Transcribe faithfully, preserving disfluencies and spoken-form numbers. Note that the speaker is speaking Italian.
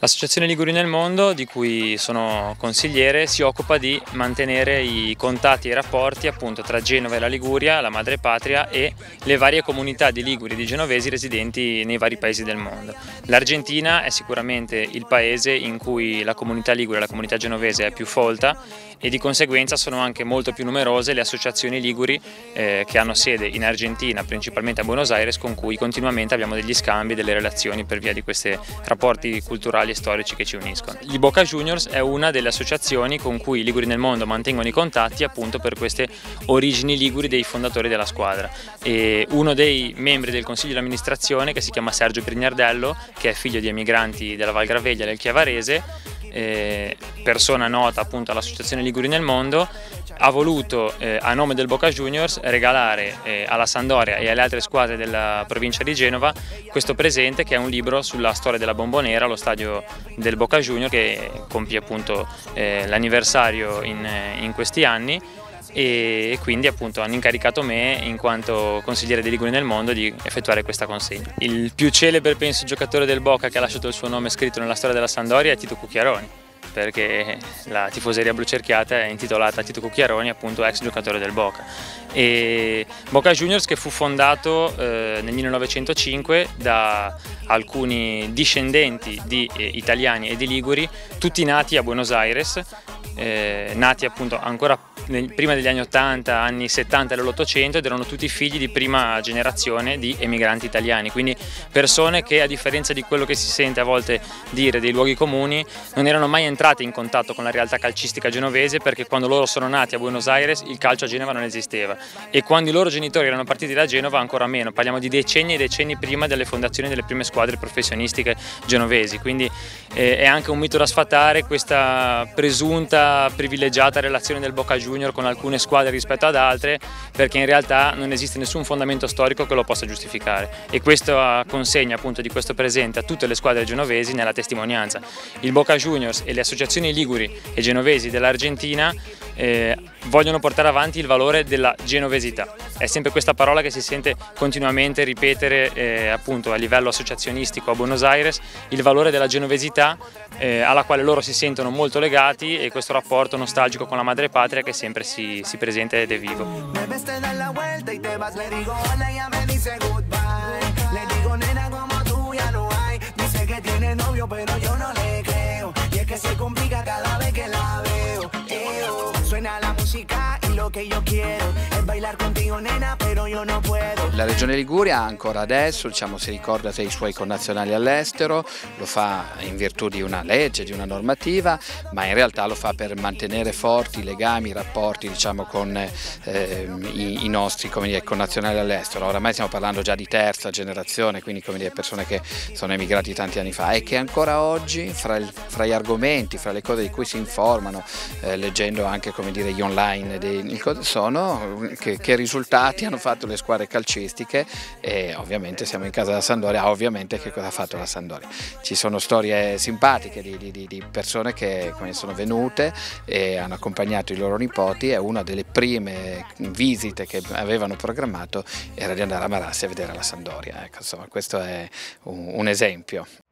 L'Associazione Liguri nel Mondo, di cui sono consigliere, si occupa di mantenere i contatti e i rapporti appunto tra Genova e la Liguria, la madrepatria, e le varie comunità di liguri e di genovesi residenti nei vari paesi del mondo. L'Argentina è sicuramente il paese in cui la comunità ligure e la comunità genovese è più folta e di conseguenza sono anche molto più numerose le associazioni liguri eh, che hanno sede in Argentina, principalmente a Buenos Aires, con cui continuamente abbiamo degli scambi, delle relazioni per via di questi rapporti culturali e storici che ci uniscono. Il Boca Juniors è una delle associazioni con cui i liguri nel mondo mantengono i contatti appunto per queste origini liguri dei fondatori della squadra. E uno dei membri del consiglio di amministrazione, che si chiama Sergio Pignardello, che è figlio di emigranti della Val Graveglia del Chiavarese, Eh, persona nota appunto all'Associazione Liguri nel Mondo, ha voluto eh, a nome del Boca Juniors regalare eh, alla Sampdoria e alle altre squadre della provincia di Genova questo presente, che è un libro sulla storia della Bombonera, lo stadio del Boca Juniors, che compie appunto eh, l'anniversario in, in questi anni, e quindi appunto hanno incaricato me, in quanto consigliere dei Liguri nel Mondo, di effettuare questa consegna. Il più celebre, penso, giocatore del Boca che ha lasciato il suo nome scritto nella storia della Sampdoria è Tito Cucchiaroni, perché la tifoseria blu cerchiata è intitolata a Tito Cucchiaroni, appunto ex giocatore del Boca. E Boca Juniors, che fu fondato eh, nel millenovecentocinque da alcuni discendenti di eh, italiani e di liguri, tutti nati a Buenos Aires, eh, nati appunto ancora prima degli anni ottanta, anni settanta dell'Ottocento, ed erano tutti figli di prima generazione di emigranti italiani, quindi persone che, a differenza di quello che si sente a volte dire dei luoghi comuni, non erano mai entrate in contatto con la realtà calcistica genovese, perché quando loro sono nati a Buenos Aires il calcio a Genova non esisteva, e quando i loro genitori erano partiti da Genova ancora meno. Parliamo di decenni e decenni prima delle fondazioni delle prime squadre professionistiche genovesi, quindi eh, è anche un mito da sfatare questa presunta privilegiata relazione del Boca Juniors con alcune squadre rispetto ad altre, perché in realtà non esiste nessun fondamento storico che lo possa giustificare, e questa consegna appunto di questo presente a tutte le squadre genovesi nella testimonianza. Il Boca Juniors e le associazioni liguri e genovesi dell'Argentina eh, vogliono portare avanti il valore della genovesità. È sempre questa parola che si sente continuamente ripetere eh, appunto a livello associazionistico a Buenos Aires, il valore della genovesità eh, alla quale loro si sentono molto legati, e questo rapporto nostalgico con la madrepatria che sempre si, si presenta ed è vivo. La Regione Liguria ancora adesso, diciamo, si ricorda dei suoi connazionali all'estero, lo fa in virtù di una legge, di una normativa, ma in realtà lo fa per mantenere forti i legami, i rapporti, diciamo, con eh, i, i nostri, come dire, connazionali all'estero. Oramai stiamo parlando già di terza generazione, quindi, come dire, persone che sono emigrati tanti anni fa e che ancora oggi fra, il, fra gli argomenti, fra le cose di cui si informano, eh, leggendo anche, come dire, gli online dei, sono che, che risultati hanno fatto le squadre calcistiche, e ovviamente siamo in casa della Sampdoria, ovviamente che cosa ha fatto la Sampdoria. Ci sono storie simpatiche di, di, di persone che come sono venute e hanno accompagnato i loro nipoti, e una delle prime visite che avevano programmato era di andare a Marassi a vedere la Sampdoria. Ecco, insomma, questo è un, un esempio.